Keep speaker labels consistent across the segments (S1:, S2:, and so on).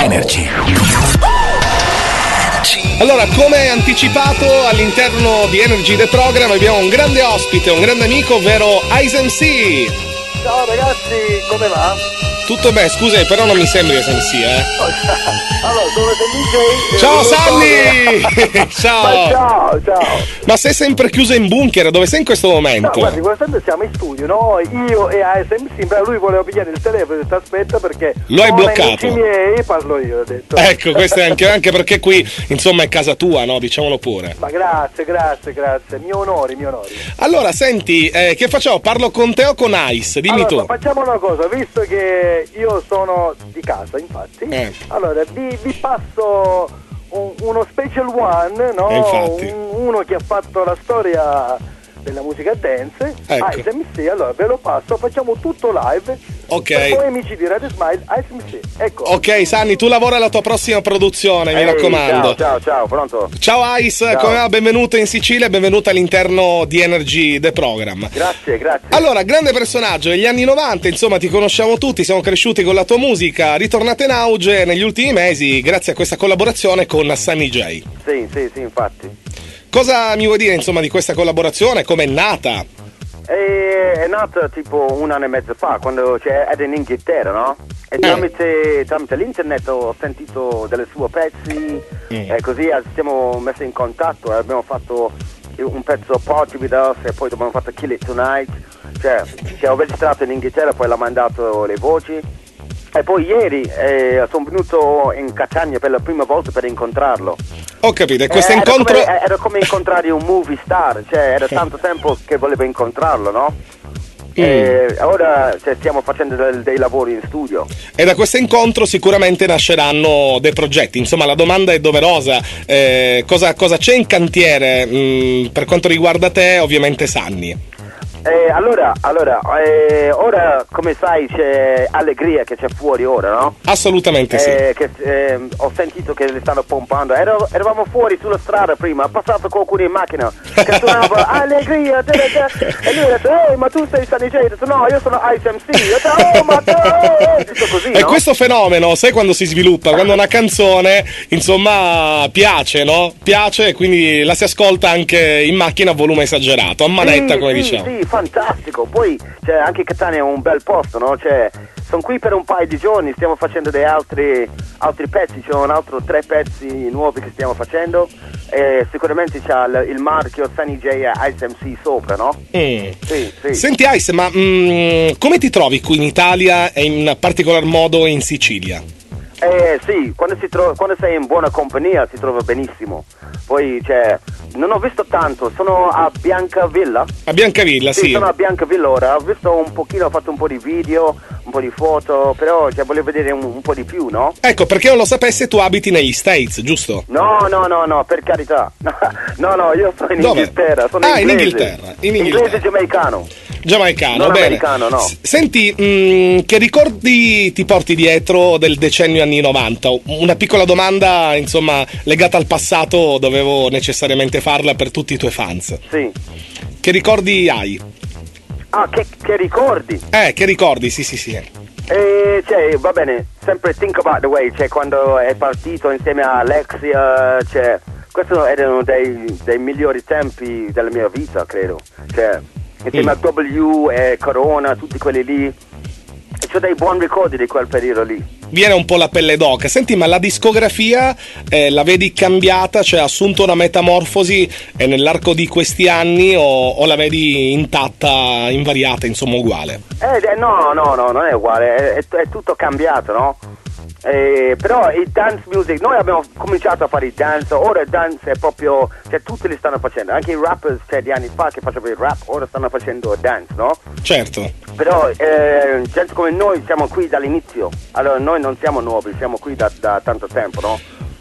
S1: Energy.
S2: Allora, come anticipato, all'interno di Energy The Program abbiamo un grande ospite, un grande amico, ovvero Ice MC.
S3: Ciao ragazzi, come va?
S2: Tutto bene, scusa, però non mi sembri Ice MC,
S3: Allora, sono DJ.
S2: Ciao Sanni! Ciao!
S3: Ciao!
S2: Ma sei sempre chiuso in bunker? Dove sei in questo momento?
S3: No, guardi, quando siamo in studio, no? Io e ASMC, però lui voleva pigliare il telefono e ti aspetta perché
S2: lo hai bloccato.
S3: I miei parlo io, ho detto.
S2: Ecco, questo è anche perché qui, insomma, è casa tua, no? Diciamolo pure.
S3: Ma grazie. Mio onore.
S2: Allora, senti, che facciamo? Parlo con te o con Ice? Dimmi tu.
S3: Facciamo una cosa, visto che io sono di casa, infatti. Allora, vi passo uno special one, no? Uno che ha fatto la storia della musica dance,
S2: ecco.
S3: Ice MC, allora ve lo passo, facciamo tutto live.
S2: Ok.
S3: E poi amici di Radio Smile, Ice MC, ecco.
S2: Ok, Sanni, tu lavora alla tua prossima produzione, mi raccomando.
S3: Ciao, pronto?
S2: Ciao Ice, come va? Benvenuto in Sicilia e benvenuto all'interno di Energy The Program.
S3: Grazie.
S2: Allora, grande personaggio degli anni 90, insomma ti conosciamo tutti, siamo cresciuti con la tua musica, ritornata in auge negli ultimi mesi grazie a questa collaborazione con Sunny J.
S3: Sì, infatti.
S2: Cosa mi vuoi dire insomma di questa collaborazione? Com'è nata?
S3: È nata tipo un anno e mezzo fa, quando ero in Inghilterra, no? E tramite l'internet ho sentito delle sue pezzi e così ci siamo messi in contatto e abbiamo fatto un pezzo Party With Us e poi abbiamo fatto Kill It Tonight, cioè ho registrato in Inghilterra, poi l'ho mandato le voci. E poi ieri sono venuto in Catania per la prima volta per incontrarlo.
S2: Ho capito, e questo incontro...
S3: Era come incontrare un movie star, cioè era tanto tempo che volevo incontrarlo, no? E ora stiamo facendo dei lavori in studio.
S2: E da questo incontro sicuramente nasceranno dei progetti. Insomma, la domanda è doverosa. Cosa c'è in cantiere per quanto riguarda te, ovviamente Sanni?
S3: Allora, ora come sai c'è Allegria che c'è fuori ora, no?
S2: Assolutamente sì.
S3: Ho sentito che le stanno pompando. Eravamo fuori sulla strada prima, ha passato qualcuno in macchina che suonava Allegria e lui ha detto ma tu sei Sunny J? Ho detto no, io sono Ice MC. Ho detto ma tutto così,
S2: e
S3: no?
S2: questo fenomeno, sai quando si sviluppa? Quando una canzone insomma piace, no? Piace e quindi la si ascolta anche in macchina a volume esagerato, a manetta come diciamo.
S3: Sì, fantastico. Poi anche Catania è un bel posto, no? Sono qui per un paio di giorni, stiamo facendo dei altri pezzi, c'è un altro 3 pezzi nuovi che stiamo facendo e sicuramente c'ha il marchio Sunny J e Ice MC sopra, no? Sì.
S2: Senti Ice, ma come ti trovi qui in Italia e in particolar modo in Sicilia?
S3: Sì, quando sei in buona compagnia si trova benissimo. Poi non ho visto tanto, sono a Biancavilla.
S2: A Biancavilla, sì.
S3: Sono a Biancavilla ora, ho visto un pochino, ho fatto un po' di video, un po' di foto, però volevo vedere un po' di più, no?
S2: Ecco, perché non lo sapessi tu abiti negli States, giusto?
S3: No, per carità. No, io sono in Inghilterra, sono
S2: in Inghilterra.
S3: Inglese
S2: giamaicano,
S3: non
S2: bene.
S3: Americano, no.
S2: Senti, che ricordi ti porti dietro del decennio anni 90? Una piccola domanda, insomma, legata al passato, dovevo necessariamente farla per tutti i tuoi fans.
S3: Sì.
S2: Che ricordi hai?
S3: Che ricordi?
S2: Che ricordi, sì.
S3: Va bene, sempre Think About The Way, quando è partito insieme a Alexia, questi erano dei migliori tempi della mia vita, credo. Insieme a W e Corona, tutti quelli lì. E c'ho dei buoni ricordi di quel periodo lì.
S2: Viene un po' la pelle d'oca. Senti, ma la discografia la vedi cambiata? Cioè ha assunto una metamorfosi nell'arco di questi anni o la vedi intatta, invariata, insomma uguale?
S3: No, non è uguale, è tutto cambiato, no? Però il dance music, noi abbiamo cominciato a fare il dance, ora il dance è proprio, tutti li stanno facendo, anche i rappers di anni fa che facevano il rap, ora stanno facendo il dance, no?
S2: Certo.
S3: Però gente come noi siamo qui dall'inizio, allora noi non siamo nuovi, siamo qui da tanto tempo, no?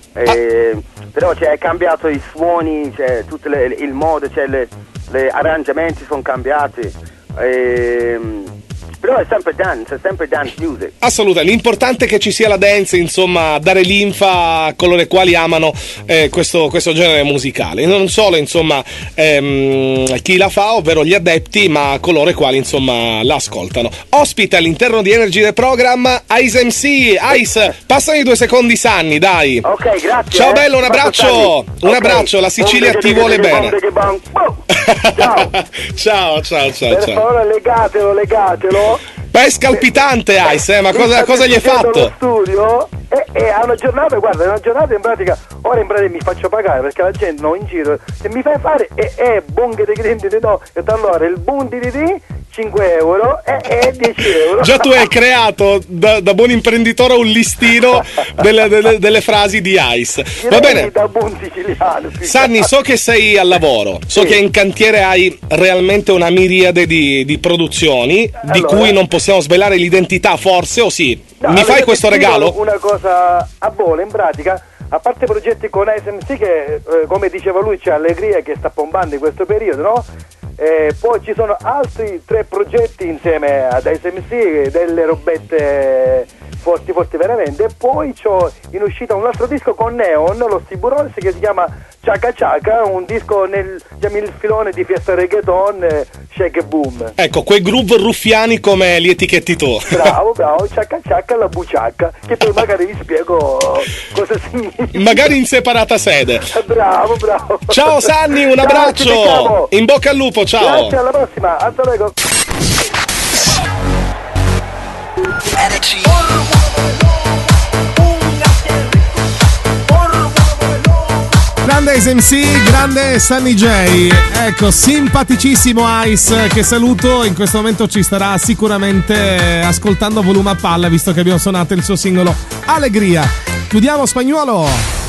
S3: Però è cambiato i suoni, tutto il modo, gli arrangiamenti sono cambiati. Però è sempre dance music.
S2: Assolutamente, l'importante è che ci sia la dance, insomma, dare linfa a coloro i quali amano questo genere musicale. Non solo, insomma, chi la fa, ovvero gli adepti, ma coloro i quali, insomma, la ascoltano. Ospita all'interno di Energy The Program Ice MC. Ice, passami 2 secondi Sanni, dai.
S3: Ok, grazie.
S2: Ciao bello, un abbraccio. Un abbraccio, la Sicilia ti vuole bene.
S3: Ciao.
S2: Ciao.
S3: Per favore, legatelo.
S2: Pesca al pitante, Ice, ma cosa gli hai fatto?
S3: Allo studio e a una giornata in pratica, ora in pratica mi faccio pagare perché la gente in giro, se mi fai fare bunche di grindi di no, e allora il bunti di 5 euro e 10 euro.
S2: Già tu hai creato da buon imprenditore un listino delle frasi di Ice. Va bene.
S3: Da buon siciliano.
S2: Sanni, so che sei al lavoro, so che in cantiere hai realmente una miriade di produzioni, di cui non possiamo svelare l'identità, forse, o sì?
S3: No,
S2: mi fai questo regalo?
S3: Una cosa a volo, in pratica, a parte progetti con SMC che, come diceva lui, c'è Allegria che sta pompando in questo periodo, no? Poi ci sono altri 3 progetti insieme ad SMC, delle robette forti veramente, e poi c'ho in uscita un altro disco con Neon, lo Stiburons, che si chiama Chaka Chaka, un disco nel filone di fiesta reggaeton, shake e boom.
S2: Ecco, quei groove ruffiani come li etichetti tu.
S3: Bravo, Chaka Chaka, la buciacca, che poi magari vi spiego cosa significa.
S2: Magari in separata sede.
S3: Bravo.
S2: Ciao Sanni, un abbraccio. In bocca al lupo, ciao.
S3: Grazie, alla prossima. Hasta luego.
S1: Grande SMC, grande Sunny J. Ecco, simpaticissimo Ice, che saluto. In questo momento ci starà sicuramente ascoltando a volume a palla, visto che abbiamo suonato il suo singolo Allegria. Chiudiamo Spagnuolo.